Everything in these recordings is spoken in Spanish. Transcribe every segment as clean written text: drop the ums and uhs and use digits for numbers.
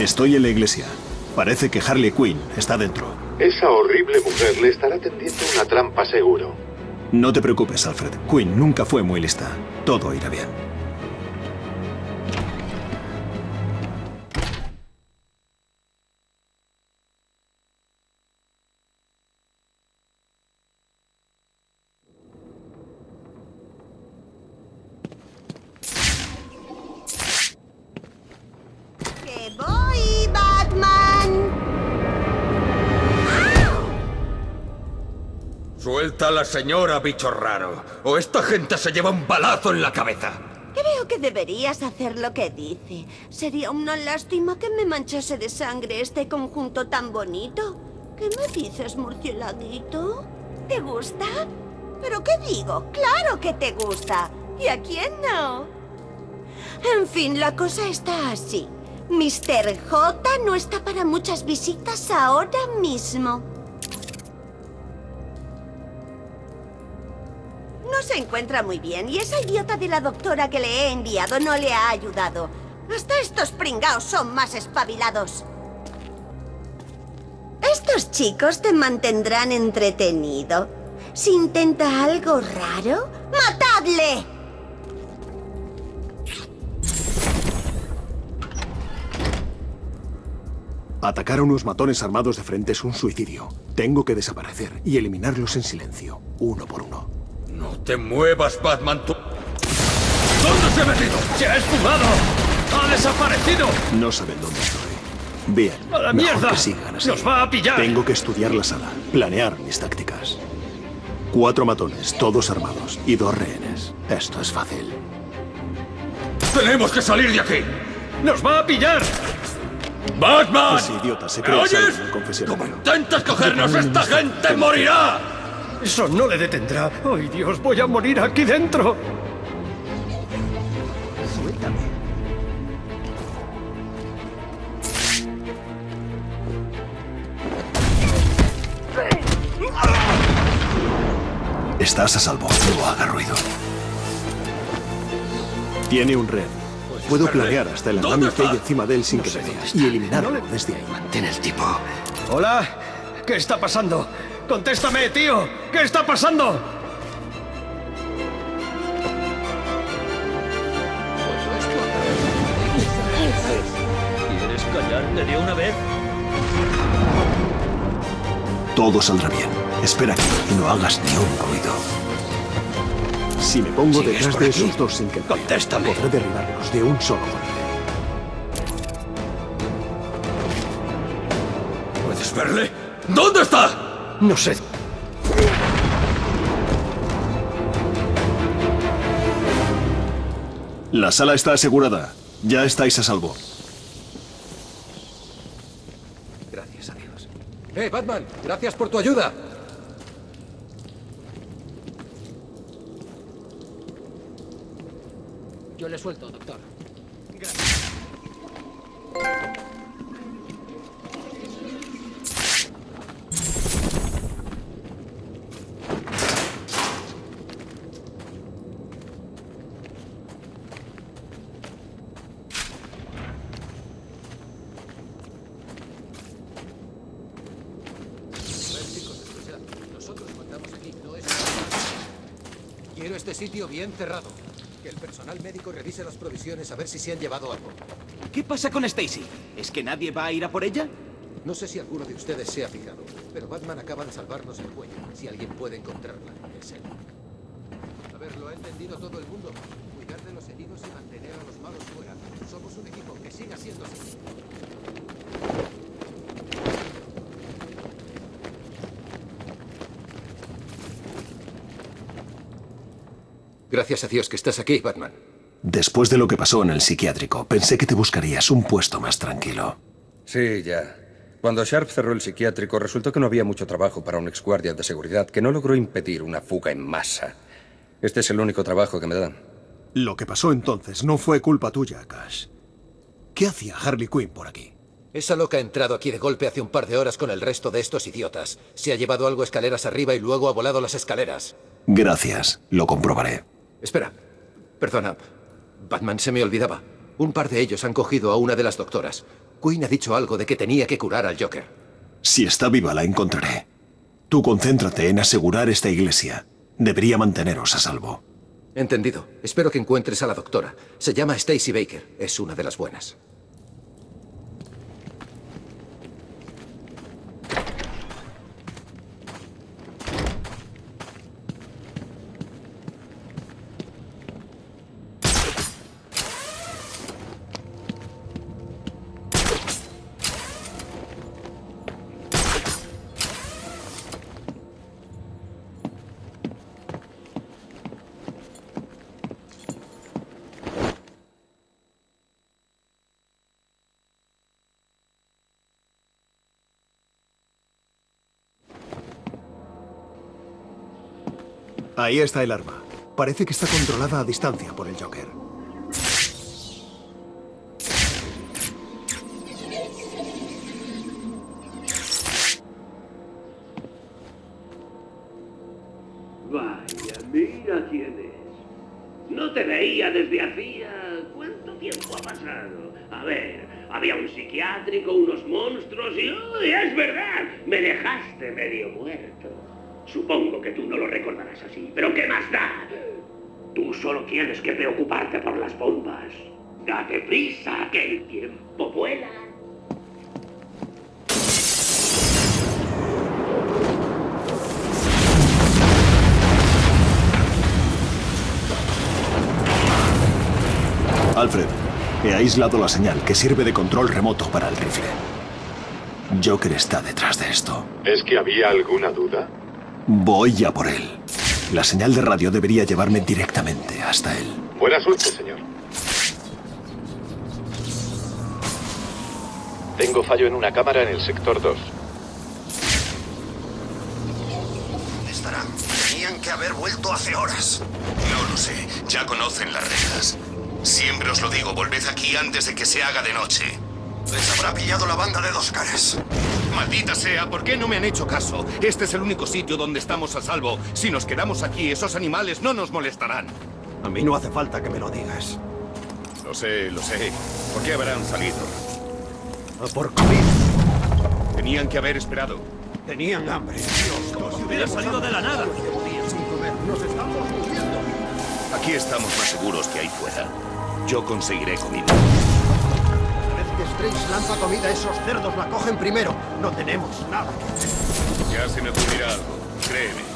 Estoy en la iglesia. Parece que Harley Quinn está dentro. Esa horrible mujer le estará tendiendo una trampa seguro. No te preocupes, Alfred. Quinn nunca fue muy lista. Todo irá bien. ¡Que voy, Batman! Suelta a la señora, bicho raro, o esta gente se lleva un balazo en la cabeza. Creo que deberías hacer lo que dice. Sería una lástima que me manchase de sangre este conjunto tan bonito. ¿Qué me dices, murcielaguito? ¿Te gusta? ¿Pero qué digo? ¡Claro que te gusta! ¿Y a quién no? En fin, la cosa está así. Mr. J no está para muchas visitas ahora mismo. No se encuentra muy bien y esa idiota de la doctora que le he enviado no le ha ayudado. Hasta estos pringaos son más espabilados. Estos chicos te mantendrán entretenido. Si intenta algo raro, ¡matadle! Atacar a unos matones armados de frente es un suicidio. Tengo que desaparecer y eliminarlos en silencio, uno por uno. No te muevas, Batman, tú... ¿Dónde se ha metido? ¡Se ha esfumado! ¡Ha desaparecido! No saben dónde estoy. Bien, ¡A la mejor mierda! que sigan así. ¡Nos va a pillar! Tengo que estudiar la sala, planear mis tácticas. 4 matones, todos armados, y 2 rehenes. Esto es fácil. ¡Tenemos que salir de aquí! ¡Nos va a pillar! ¡Batman! Ese idiota se ¿Me cree oyes? salvo en el confesionario. ¡Como intentes cogernos, esta gente morirá! Eso no le detendrá. ¡Ay, Dios! ¡Voy a morir aquí dentro! Suéltame. Estás a salvo. No haga ruido. Tiene un rehén. Puedo planear hasta el andamio que hay encima de él sin que me vea y eliminarlo desde ahí. Mantén el tipo. ¿Hola? ¿Qué está pasando? ¡Contéstame, tío! ¿Qué está pasando? ¿Quieres callarte de una vez? Todo saldrá bien. Espera aquí y no hagas ni un ruido. Si me pongo ¿Sigues detrás por de aquí? esos dos sin que me vean, Contéstame. podré derribarlos de un solo golpe. ¿Puedes verle? ¿Dónde está? No sé. La sala está asegurada. Ya estáis a salvo. Gracias a Dios. Batman! ¡Gracias por tu ayuda! Yo le suelto, doctor. Nosotros mandamos aquí, no es... Quiero este sitio bien cerrado. Que el personal médico revise las provisiones a ver si se han llevado algo. ¿Qué pasa con Stacy? ¿Es que nadie va a ir a por ella? No sé si alguno de ustedes se ha fijado, pero Batman acaba de salvarnos el cuello. Si alguien puede encontrarla, es él. A ver, lo ha entendido todo el mundo. Cuidar de los heridos y mantener a los malos fuera. Somos un equipo, que siga siendo así. Gracias a Dios que estás aquí, Batman. Después de lo que pasó en el psiquiátrico, pensé que te buscarías un puesto más tranquilo. Sí, ya. Cuando Sharp cerró el psiquiátrico, resultó que no había mucho trabajo para un exguardia de seguridad que no logró impedir una fuga en masa. Este es el único trabajo que me dan. Lo que pasó entonces no fue culpa tuya, Cash. ¿Qué hacía Harley Quinn por aquí? Esa loca ha entrado aquí de golpe hace un par de horas con el resto de estos idiotas. Se ha llevado algo escaleras arriba y luego ha volado las escaleras. Gracias, lo comprobaré. Espera, perdona. Batman, se me olvidaba. Un par de ellos han cogido a una de las doctoras. Quinn ha dicho algo de que tenía que curar al Joker. Si está viva, la encontraré. Tú concéntrate en asegurar esta iglesia. Debería manteneros a salvo. Entendido. Espero que encuentres a la doctora. Se llama Stacy Baker. Es una de las buenas. Ahí está el arma. Parece que está controlada a distancia por el Joker. Vaya, mira quién es. No te veía desde hacía... ¿Cuánto tiempo ha pasado? A ver, había un psiquiátrico, unos monstruos y... ¡Oh, es verdad! Me dejaste medio muerto. Supongo que tú no lo recordarás así, pero ¿qué más da? Tú solo tienes que preocuparte por las bombas. Date prisa, que el tiempo vuela. Alfred, he aislado la señal que sirve de control remoto para el rifle. Joker está detrás de esto. ¿Es que había alguna duda? Voy a por él. La señal de radio debería llevarme directamente hasta él. Buena suerte, señor. Tengo fallo en una cámara en el sector 2. ¿Dónde estarán? Tenían que haber vuelto hace horas. No lo sé. Ya conocen las reglas. Siempre os lo digo, volved aquí antes de que se haga de noche. Les habrá pillado la banda de dos caras. Maldita sea, ¿por qué no me han hecho caso? Este es el único sitio donde estamos a salvo. Si nos quedamos aquí, esos animales no nos molestarán. A mí no hace falta que me lo digas. Lo sé, lo sé. ¿Por qué habrán salido? A por comida. Tenían que haber esperado. Tenían hambre. Dios, como si hubiera salido de la nada. Sin comer. Nos estamos muriendo. Aquí estamos más seguros que ahí fuera. Yo conseguiré comida. Cada vez que Strange lanza comida, esos cerdos la cogen primero. No tenemos nada que hacer. Ya se me ocurrirá algo, créeme.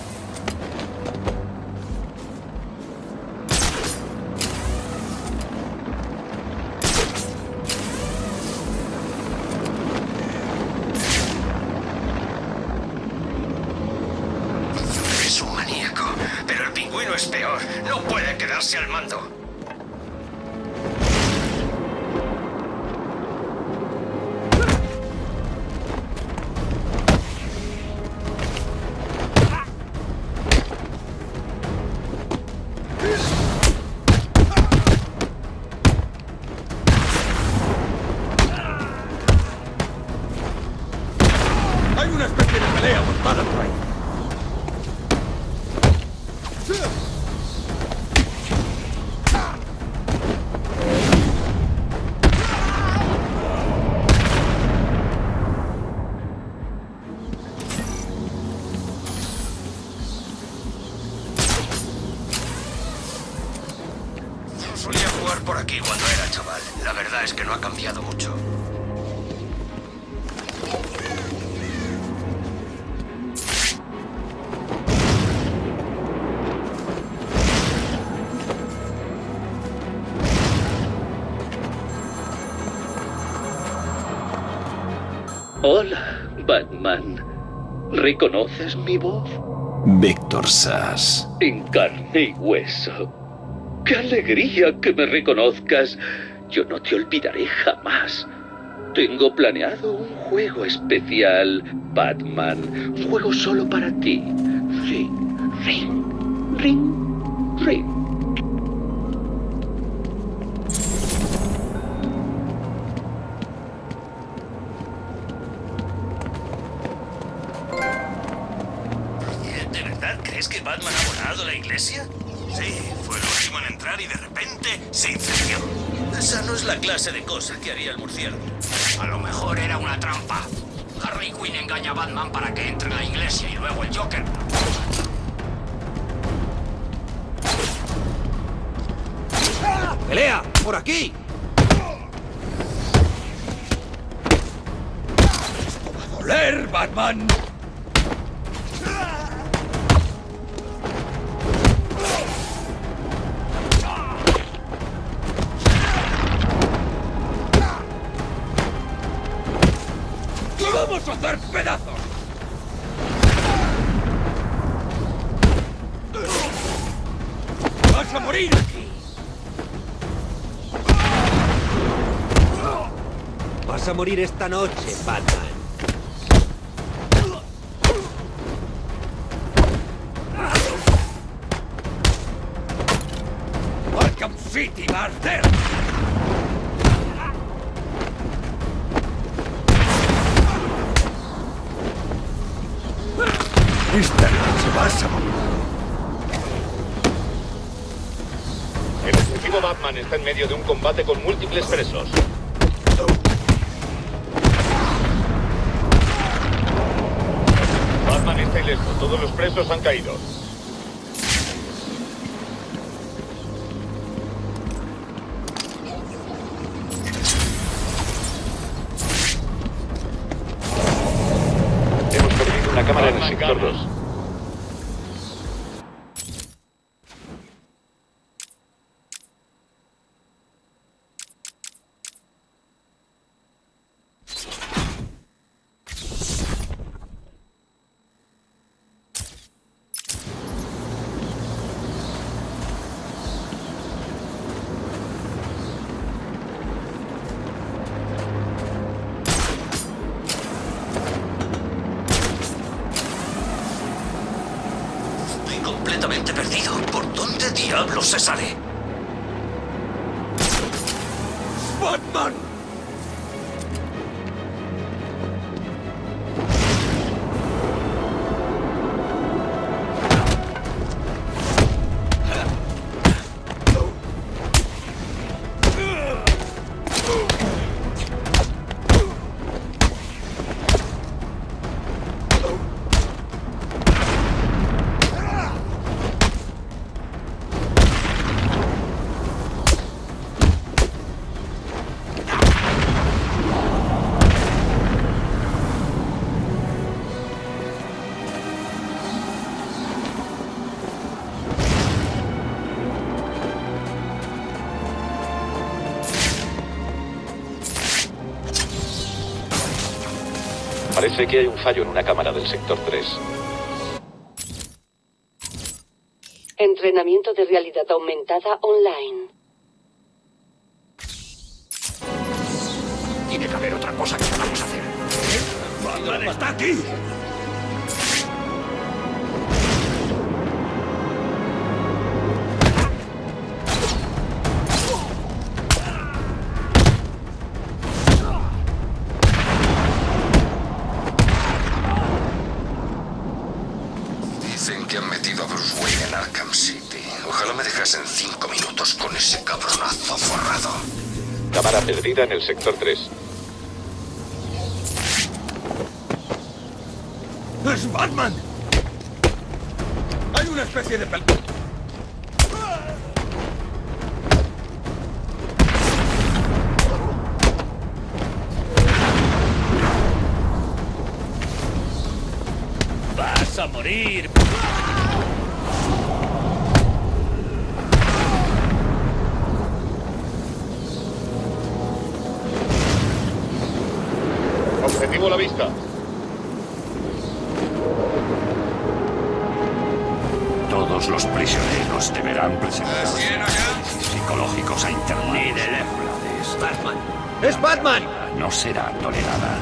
Es un maníaco, pero el pingüino es peor. No puede quedarse al mando. Hay una especie de pelea montada por ahí. Solía jugar por aquí cuando era chaval. La verdad es que no ha cambiado mucho. Hola, Batman. ¿Reconoces mi voz? Víctor Sass. En carne y hueso. ¡Qué alegría que me reconozcas! Yo no te olvidaré jamás. Tengo planeado un juego especial, Batman. Un juego solo para ti. Ring, ring, ring, ring. ¿De verdad crees que Batman ha volado la iglesia? Sí, fue el último en entrar y de repente se incendió. Esa no es la clase de cosa que haría el murciélago. A lo mejor era una trampa. Harley Quinn engaña a Batman para que entre en la iglesia y luego el Joker. ¡Pelea! ¡Por aquí! ¡Esto va a doler, Batman! ¡Vamos a hacer pedazos! ¡Vas a morir aquí! Vas a morir esta noche, Batman. ¡Arkham City va a arder! Esta noche vas a morir. El ejecutivo Batman está en medio de un combate con múltiples presos. Batman está ileso. Todos los presos han caído. Hemos perdido una cámara en el sector 2. Completamente perdido. ¿Por dónde diablos se sale? ¡Batman! Parece que hay un fallo en una cámara del sector 3. Entrenamiento de realidad aumentada online. Tiene que haber otra cosa que podamos hacer. ¡Batman está aquí! Dicen que han metido a Bruce Wayne en Arkham City. Ojalá me dejasen 5 minutos con ese cabronazo forrado. Cámara perdida en el sector 3. ¡Es Batman! Hay una especie de ¡Vas a morir! Objetivo a la vista. Todos los prisioneros deberán presentar análisis psicológicos a intervalos. Ni de lejos. ¡Batman! ¡Es Batman! No será tolerada.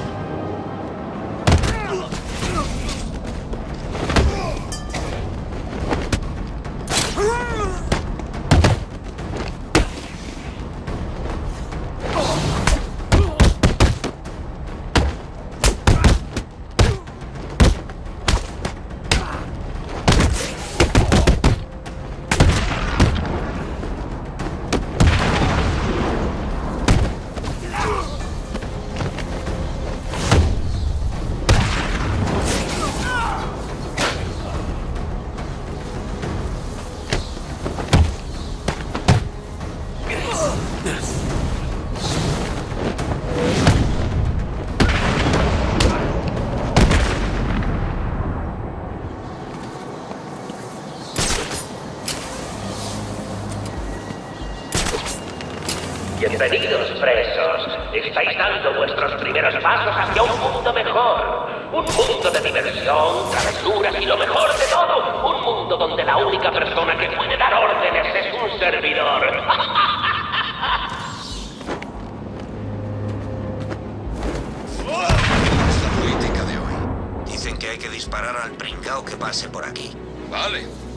Bienvenidos, presos. Estáis dando vuestros primeros pasos hacia un mundo mejor. Un mundo de diversión, travesuras y lo mejor de todo. Un mundo donde la única persona que puede dar órdenes es un servidor. La política de hoy. Dicen que hay que disparar al pringao que pase por aquí. Vale.